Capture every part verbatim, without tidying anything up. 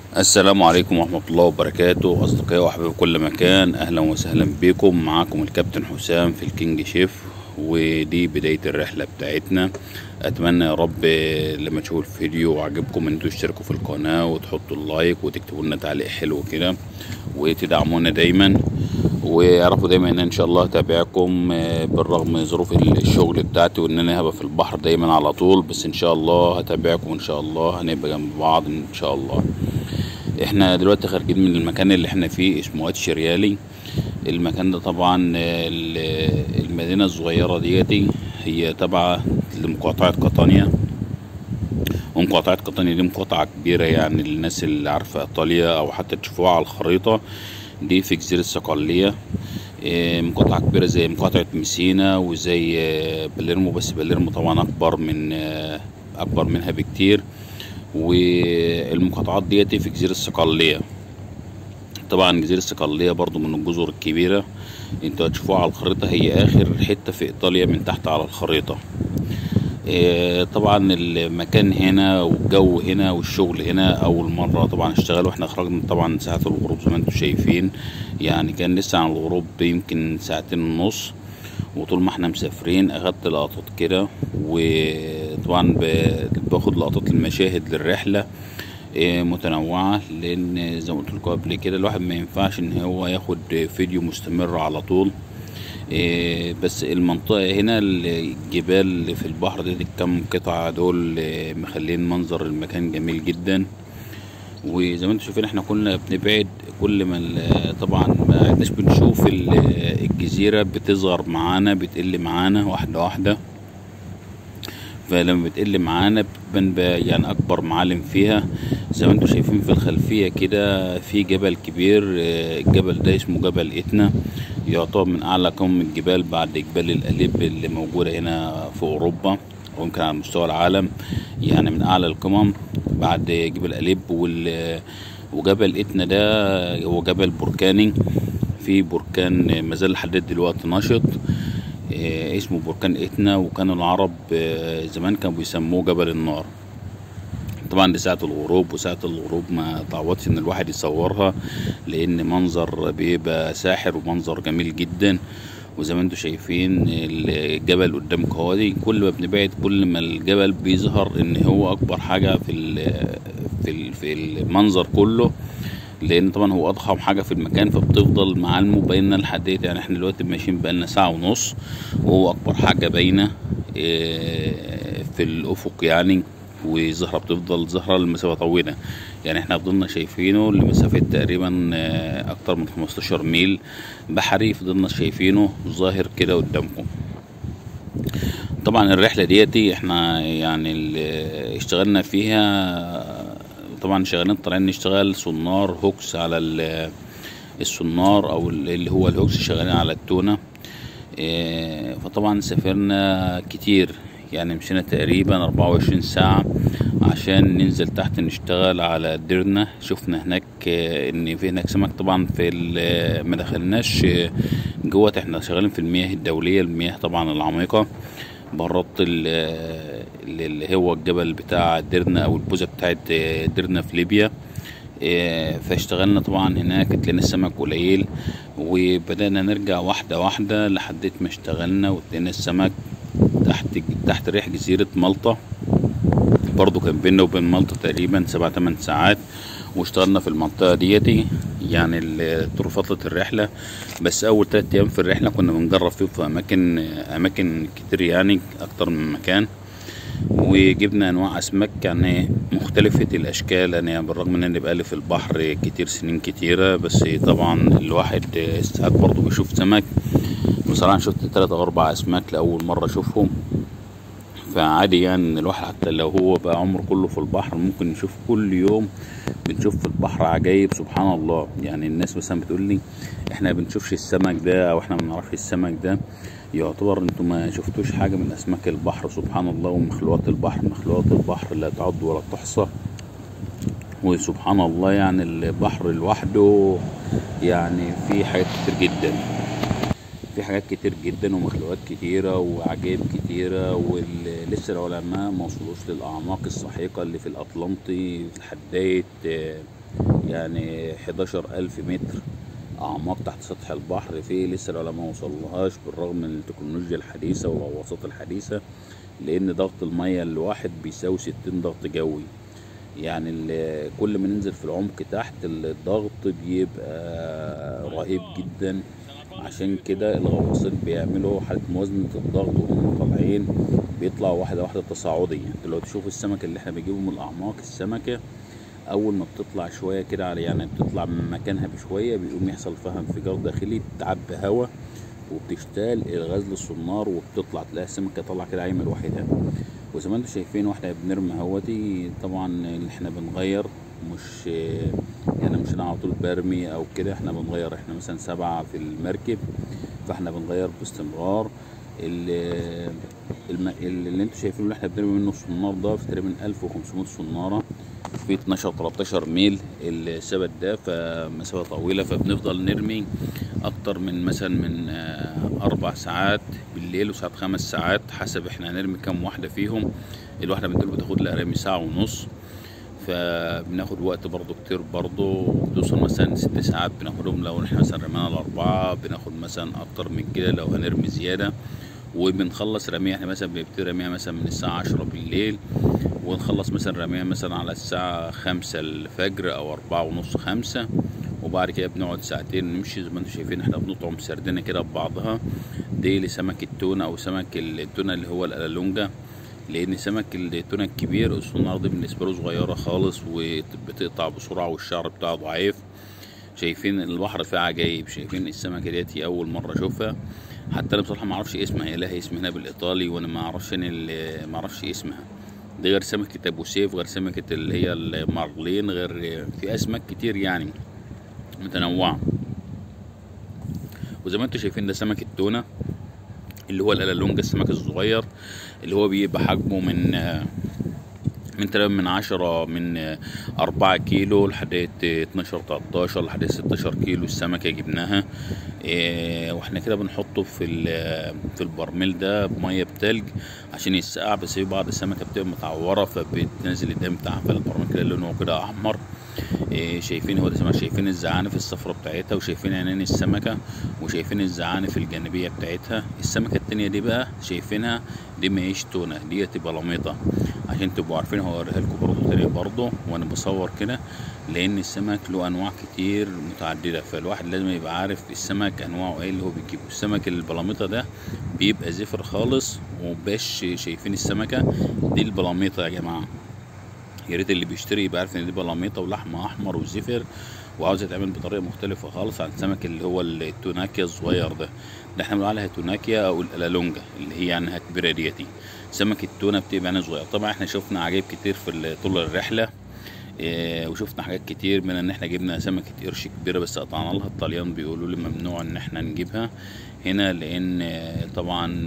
السلام عليكم ورحمة الله وبركاته، أصدقائي وأحبابي في كل مكان. أهلا وسهلا بكم. معاكم الكابتن حسام في الكينج شيف، ودي بداية الرحلة بتاعتنا. أتمنى يا رب لما تشوفوا الفيديو وعجبكم أن انتوا تشتركوا في القناة وتحطوا اللايك وتكتبوا لنا تعليق حلو كده وتدعمونا دايما، ويعرفوا دايما ان ان شاء الله اتابعكم بالرغم من ظروف الشغل بتاعتي وان انا هبقى في البحر دايما على طول، بس ان شاء الله هتابعكم ان شاء الله، هنبقى جنب بعض ان شاء الله. احنا دلوقتي خارجين من المكان اللي احنا فيه، اسمه واد شريالي. المكان ده طبعا المدينة الصغيرة ديتي هي تابعة لمقاطعة قطانيا، ومقاطعة قطانيا دي مقاطعة كبيرة يعني للناس اللي عارفة ايطاليا او حتى تشوفوها على الخريطة. دي في جزيرة صقلية، مقاطعة كبيرة زي مقاطعة ميسينا وزي باليرمو، بس باليرمو طبعا اكبر من اكبر منها بكتير. والمقاطعات ديتي في جزيرة صقلية. طبعا جزيرة صقلية برضو من الجزر الكبيرة، انتوا هتشوفوها على الخريطة، هي اخر حتة في ايطاليا من تحت على الخريطة. طبعا المكان هنا والجو هنا والشغل هنا اول مرة طبعا اشتغل، واحنا خرجنا طبعا ساعة الغروب زي ما انتوا شايفين، يعني كان لسه عن الغروب يمكن ساعتين ونص. وطول ما احنا مسافرين اخدت لقطات كده، وطبعا باخد لقطات المشاهد للرحلة متنوعة، لان زي ما قلت لكم قبل كده الواحد ما ينفعش ان هو ياخد فيديو مستمر على طول. بس المنطقة هنا الجبال اللي في البحر دي الكام قطعة دول مخلين منظر المكان جميل جدا. وزي ما انتم شايفين احنا كنا بنبعد، كل ما طبعا ما عدناش بنشوف الجزيرة بتصغر معانا، بتقل معانا واحدة واحدة. فلما بتقل معانا بتبان يعني اكبر معالم فيها. زي ما انتم شايفين في الخلفية كده في جبل كبير، الجبل ده اسمه جبل إتنا، يعتبر من اعلى قمم الجبال بعد جبال الأليب اللي موجودة هنا في اوروبا ويمكن على مستوى العالم، يعني من اعلى القمم بعد جبل أليب. وجبل إتنا ده هو جبل بركاني، في بركان مازال لحد دلوقتي نشط اسمه بركان إتنا، وكانوا العرب زمان كانوا بيسموه جبل النار. طبعا دي ساعة الغروب، وساعة الغروب ما تعوضش ان الواحد يصورها، لان منظر بيبقى ساحر ومنظر جميل جدا. وزي ما انتم شايفين الجبل قدامكم اهوتي، كل ما بنبعد كل ما الجبل بيظهر ان هو اكبر حاجة في في في المنظر كله، لان طبعا هو اضخم حاجة في المكان، فبتفضل معالمه باينة لحد يعني احنا دلوقتي ماشيين بقالنا ساعة ونص وهو اكبر حاجة باينة في الافق يعني. وزهرة بتفضل زهرة لمسافة طويلة، يعني احنا فضلنا شايفينه لمسافة تقريبا اكتر من خمستاشر ميل بحري، فضلنا شايفينه ظاهر كده قدامكم. طبعا الرحلة ديتي احنا يعني اللي اشتغلنا فيها، طبعا شغالين طالعين نشتغل سونار هوكس على السونار او اللي هو الهوكس، شغالين على التونة. اه فطبعا سافرنا كتير، يعني مشينا تقريبا اربعة وعشرين ساعة عشان ننزل تحت نشتغل على ديرنا. شفنا هناك ان في هناك سمك، طبعا في ما دخلناش جوه، احنا شغالين في المياه الدولية، المياه طبعا العميقة برات اللي هو الجبل بتاع ديرنا او البوزة بتاعت ديرنا في ليبيا. فاشتغلنا طبعا هناك، اتلقينا السمك قليل وبدأنا نرجع واحدة واحدة لحد ما اشتغلنا واتلقينا السمك تحت تحت ريح جزيرة مالطا. برضو كان بيننا وبين مالطا تقريبا سبع تمن ساعات، واشتغلنا في المنطقة ديتي يعني طول فترة الرحلة. بس أول تلات أيام في الرحلة كنا بنجرب فيه في أماكن أماكن كتير، يعني أكتر من مكان، وجبنا أنواع أسماك يعني مختلفة الأشكال. يعني بالرغم إن أنا بقالي في البحر كتير سنين كتيرة، بس طبعا الواحد ساعات برضو بيشوف سمك. بصراحة شفت تلات أو أربع أسماك لأول مرة أشوفهم، فعادي يعني الواحد حتى لو هو بقى عمره كله في البحر ممكن يشوف كل يوم. بنشوف في البحر عجايب سبحان الله. يعني الناس مثلا بتقول لي احنا بنشوفش السمك ده او احنا ما بنعرفش السمك ده، يعتبر انتوا ما شفتوش حاجة من اسماك البحر سبحان الله. ومخلوقات البحر مخلوقات البحر لا تعد ولا تحصى، وسبحان الله يعني البحر لوحده يعني في حاجات كتير جدا، في حاجات كتير جدا ومخلوقات كتيرة وعجائب كتيرة، ولسه العلماء ما وصلوش للأعماق السحيقة اللي في الأطلنطي، في حداية يعني حداشر ألف متر أعماق تحت سطح البحر. في لسه العلماء موصلهاش بالرغم من التكنولوجيا الحديثة والغواصات الحديثة، لأن ضغط المية الواحد بيساوي ستين ضغط جوي. يعني كل ما ننزل في العمق تحت الضغط بيبقى رهيب جدا. عشان كده الغواصين بيعملوا حالة موازنة الضغط وهم طالعين، بيطلعوا واحدة واحدة تصاعدي. انت لو تشوف السمك اللي احنا بنجيبه من الأعماق، السمكة أول ما بتطلع شوية كده على يعني بتطلع من مكانها بشوية بيقوم يحصل فيها انفجار داخلي، بتعبي هوا وبتشتغل الغاز للصنار وبتطلع تلاقي السمكة طالعة كده عايمة لوحدها. وزي ما انتم شايفين واحنا بنرمي اهوتي، طبعا اللي احنا بنغير مش يعني مش انا على طول برمي او كده، احنا بنغير. احنا مثلا سبعة في المركب، فاحنا بنغير باستمرار. اللي, اللي انتم شايفينه اللي احنا بنرمي منه الصنار ده في تقريبا ألف وخمسمائة صنارة في اتناشر تلتاشر ميل السبت ده، فمسافة طويلة. فبنفضل نرمي اكتر من مثلا من اربع ساعات بالليل وساعات خمس ساعات حسب احنا هنرمي كام واحدة فيهم. الواحدة بنتقول بتاخد لها رمي ساعة ونص، فبناخد وقت برضو كتير برضو، بتوصل مثلا ست ساعات بناخدهم لو احنا مثلا رمينا الاربعة. بناخد مثلا اكتر من كده لو هنرمي زيادة. وبنخلص رميها احنا مثلا بنبتدي رميها مثلا من الساعة عشرة بالليل، ونخلص مثلا رميها مثلا على الساعة خمسة الفجر او اربعة ونص خمسة. وبعد كده بنقعد ساعتين نمشي. زي ما انتم شايفين احنا بنطعم سردينة كده ببعضها، دي لسمك التونة او سمك التونة اللي هو الالالونجا. لان سمك التونة الكبير الصنارة دي بالنسبة له صغيرة خالص وبتقطع بسرعة والشعر بتاعه ضعيف. شايفين البحر فيه عجايب. شايفين السمكة ديتي اول مرة اشوفها، حتى انا بصراحة ما اعرفش اسمها، هي لها اسم هنا بالايطالي وانا ما اعرفش انا ما اعرفش اسمها. دي غير سمكة ابو سيف، غير سمكة اللي هي المارلين، غير في اسماك كتير يعني متنوعة. وزي ما انتم شايفين ده سمك التونة اللي هو الالالونجا، السمك الصغير اللي هو بيبقى حجمه من من تقريبا من عشرة من أربعة كيلو لحد اتناشر تلتاشر لحد ستاشر كيلو السمكة جبناها. إيه واحنا كده بنحطه في في البرميل ده بمية بتلج عشان يسقع. بس في بعض السمكة بتبقى متعورة فبتنزل الدم بتاعها، فالبرميل كده لونه كده أحمر. إيه شايفين هو ده سمك. شايفين الزعانف الصفرة بتاعتها، وشايفين عينين السمكة، وشايفين الزعانف الجانبية بتاعتها. السمكة التانية دي بقى شايفينها دي ماهيش تونة، دي تبقى لميطة. عشان تبقوا عارفين هوريها لكم برضه تاني برضه وانا بصور كده، لان السمك له انواع كتير متعدده، فالواحد لازم يبقى عارف السمك انواعه ايه اللي هو بيجيبه. السمك البلاميطه ده بيبقى زفر خالص ومبقاش شايفين السمكه دي البلاميطه يا جماعه. يا ريت اللي بيشتري يبقى عارف ان دي بلاميطه ولحمه احمر وزفر، وعاوز يتعمل بطريقه مختلفه خالص عن السمك اللي هو التوناكيا الصغير ده. ده احنا بنقول عليها توناكيا او الالالونجا اللي هي يعني كبيره ديتي. سمك التونه بتبقى يعني صغير. طبعا احنا شفنا عجائب كتير في طول الرحله، اه وشفنا حاجات كتير من ان احنا جبنا سمكه قرش كبيره بس قطعنا لها. الطليان بيقولوا لي ممنوع ان احنا نجيبها هنا، لان طبعا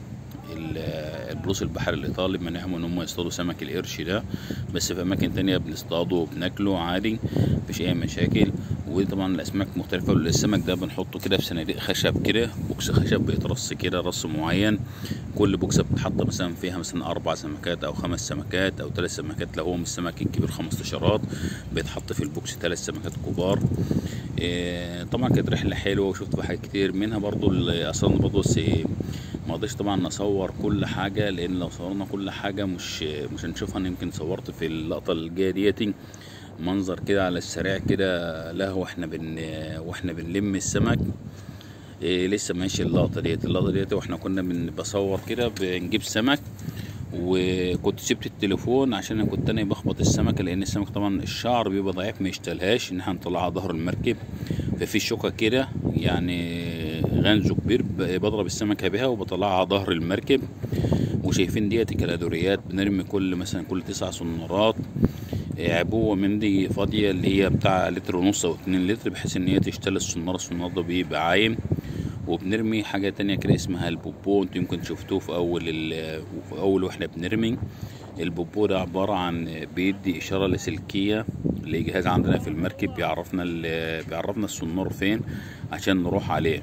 البلوص البحر الايطالي منعهم ان هم يصطادوا سمك القرش ده، بس في اماكن تانية بنصطاده وبناكله عادي مفيش اي مشاكل. وطبعا الاسماك مختلفه. السمك ده بنحطه كده في صناديق خشب كده، بوكس خشب بيترص كده رص معين. كل بوكسه بتحط مثلا فيها مثلا اربع سمكات او خمس سمكات او ثلاث سمكات. لو هو من السمك الكبير خمستاشرات بيتحط في البوكس ثلاث سمكات كبار. إيه طبعا كانت رحله حلوه وشفت حاجات كتير منها برضو اصلا برضو. بس ما قدرتش طبعا نصور كل حاجه، لان لو صورنا كل حاجه مش مش هنشوفها. انا يمكن صورت في اللقطه الجايه ديتي منظر كده على السريع كده لا واحنا بن واحنا بنلم السمك. إيه لسه ماشي اللقطه ديت اللقطه ديت واحنا كنا بن بصور كده بنجيب سمك، وكنت سبت التليفون عشان انا كنت انا بخبط السمكه، لان السمك طبعا الشعر بيبقى ضعيف ما يشتلهاش ان احنا نطلعها ظهر المركب. ففي شوكه كده يعني غنزو كبير بضرب السمكه بها وبطلعها ظهر المركب. وشايفين ديت كالادوريات بنرمي كل مثلا كل تسع سنارات عبوه من دي فاضيه اللي هي بتاع لتر ونص او اتنين لتر، بحيث ان هي تشتل السناره. السناره ده بيبقى عايم. وبنرمي حاجه تانية كده اسمها البوبو، انتوا يمكن شفتوه في اول في اول واحنا بنرمي. البوبو ده عباره عن بيدي اشاره لاسلكيه لجهاز عندنا في المركب بيعرفنا بيعرفنا السنار فين عشان نروح عليه.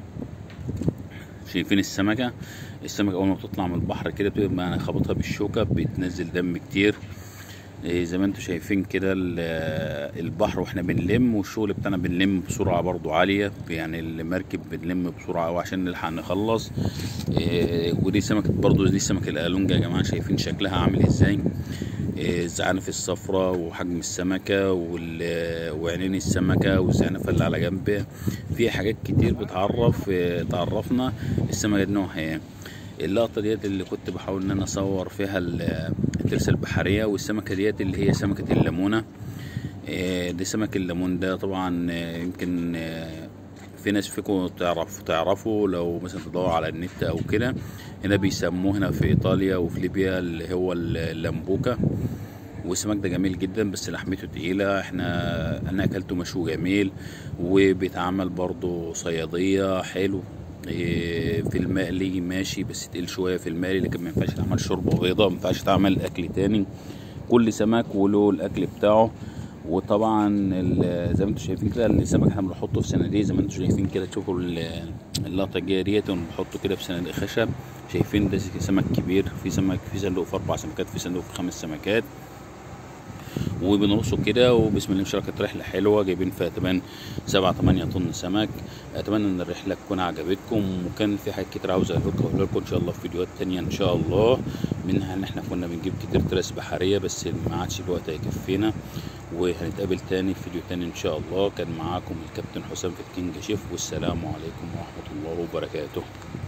شايفين السمكه السمكه اول ما بتطلع من البحر كده بتبقى خبطها بالشوكه بتنزل دم كتير. إيه زي ما انتم شايفين كده ال- البحر واحنا بنلم، والشغل بتاعنا بنلم بسرعة برضو عالية، يعني المركب بنلم بسرعة أوي عشان نلحق نخلص. إيه ودي سمكة برضو، دي سمكة القالونجا يا جماعة، شايفين شكلها عامل ازاي. إيه الزعانف الصفراء وحجم السمكة وال- وعينين السمكة والزعنفة اللي على جنبها، في حاجات كتير بتعرف إيه تعرفنا السمكة دي نوعها ايه. اللقطة ديت اللي كنت بحاول ان انا اصور فيها ال- الترسة البحرية، والسمكة ديت اللي هي سمكة الليمونة. آه، دي سمك الليمون ده طبعا، آه، يمكن آه، في ناس فيكم تعرف تعرفوا لو مثلا تدور على النت او كده. هنا بيسموه هنا في ايطاليا وفي ليبيا اللي هو اللامبوكا. والسمك ده جميل جدا بس لحمته تقيلة. احنا انا اكلته مشوي جميل، وبيتعمل برضو صيادية حلو. إيه، في المقلي ماشي بس تقيل شوية في المقلي، لكن ما ينفعش تعمل شوربة بيضة، ما ينفعش تعمل اكل تاني. كل سمك وله الاكل بتاعه. وطبعا ال- زي ما انتم شايفين كده السمك احنا بنحطه في صناديق، زي ما انتم شايفين كده. تشوفوا ال- اللقطه الجايه ديت بنحطه كده في صناديق خشب. شايفين ده سمك كبير، في سمك في صندوق في اربع سمكات، في صندوق في خمس سمكات. وبنرصه كده، وبسم الله ما شاء الله كانت رحله حلوه، جايبين فيها تمن سبعة تمانية طن سمك. اتمنى ان الرحله تكون عجبتكم، وكان في حاجات كتير عاوز اقولها لكم ان شاء الله في فيديوهات تانية ان شاء الله. منها ان احنا كنا بنجيب كتير تراس بحريه بس ما عادش الوقت هيكفينا. وهنتقابل تاني في فيديو تاني ان شاء الله. كان معاكم الكابتن حسام في الكينج شيف، والسلام عليكم ورحمه الله وبركاته.